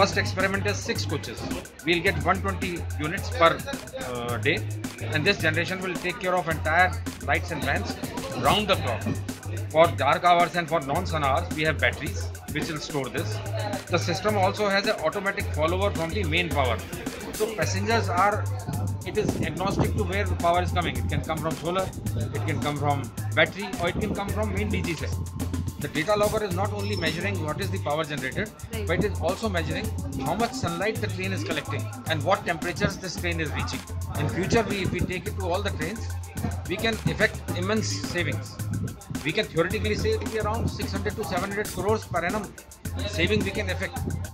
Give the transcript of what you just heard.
first experiment is 6 coaches. We'll get 120 units per day, and this generation will take care of entire lights and fans round the clock. For dark hours and for non-sun hours, we have batteries which will store this. The system also has an automatic follower from the main power. So passengers are, it is agnostic to where the power is coming. It can come from solar, it can come from battery, or it can come from main DG set. The data logger is not only measuring what is the power generated, but it is also measuring how much sunlight the train is collecting and what temperatures this train is reaching. In future, if we take it to all the trains, we can effect immense savings. We can theoretically say it will be around 600 to 700 crores per annum saving we can effect.